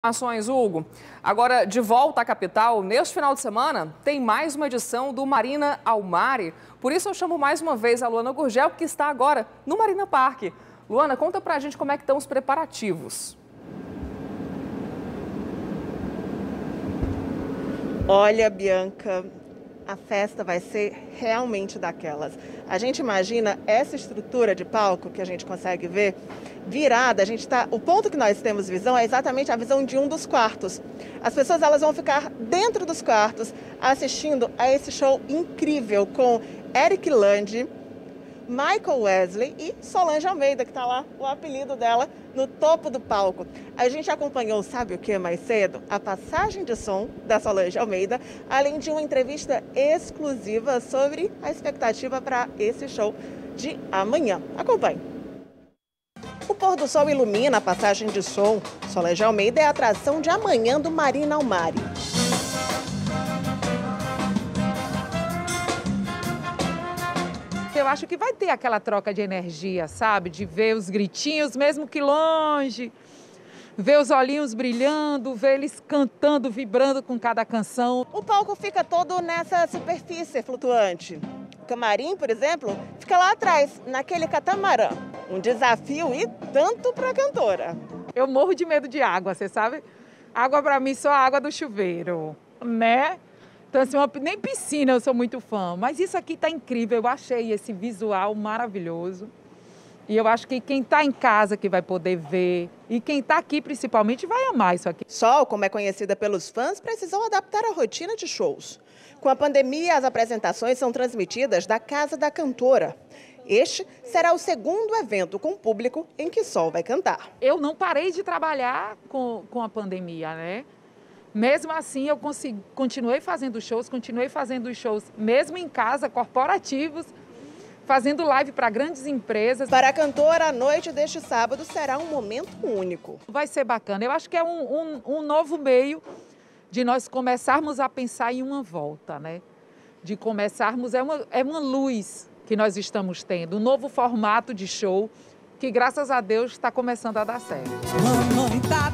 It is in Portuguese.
Ações, Hugo. Agora, de volta à capital, neste final de semana, tem mais uma edição do Marina ao Mare. Por isso eu chamo mais uma vez a Luana Gurgel, que está agora no Marina Park. Luana, conta pra gente como é que estão os preparativos. Olha, Bianca, a festa vai ser realmente daquelas. A gente imagina essa estrutura de palco que a gente consegue ver virada. O ponto que nós temos visão é exatamente a visão de um dos quartos. As pessoas elas vão ficar dentro dos quartos assistindo a esse show incrível com Eric Lande, Michael Wesley e Solange Almeida, que está lá, o apelido dela, no topo do palco. A gente acompanhou, sabe o que mais cedo? A passagem de som da Solange Almeida, além de uma entrevista exclusiva sobre a expectativa para esse show de amanhã. Acompanhe. O pôr do sol ilumina a passagem de som. Solange Almeida é a atração de amanhã do Marina ao Mare. Eu acho que vai ter aquela troca de energia, sabe? De ver os gritinhos, mesmo que longe, ver os olhinhos brilhando, ver eles cantando, vibrando com cada canção. O palco fica todo nessa superfície flutuante. O camarim, por exemplo, fica lá atrás, naquele catamarã. Um desafio e tanto para a cantora. Eu morro de medo de água, você sabe? Água para mim só a água do chuveiro, né? Então, assim, nem piscina eu sou muito fã, mas isso aqui tá incrível. Eu achei esse visual maravilhoso. E eu acho que quem está em casa que vai poder ver, e quem está aqui principalmente vai amar isso aqui. Sol, como é conhecida pelos fãs, precisou adaptar a rotina de shows. Com a pandemia, as apresentações são transmitidas da casa da cantora. Este será o segundo evento com público em que Sol vai cantar. Eu não parei de trabalhar com a pandemia, né? Mesmo assim, eu continuei fazendo shows, mesmo em casa, corporativos, fazendo live para grandes empresas. Para a cantora, a noite deste sábado será um momento único. Vai ser bacana. Eu acho que é um novo meio de nós começarmos a pensar em uma volta, né? De começarmos, é uma luz que nós estamos tendo, um novo formato de show que, graças a Deus, está começando a dar certo. Mamãe tá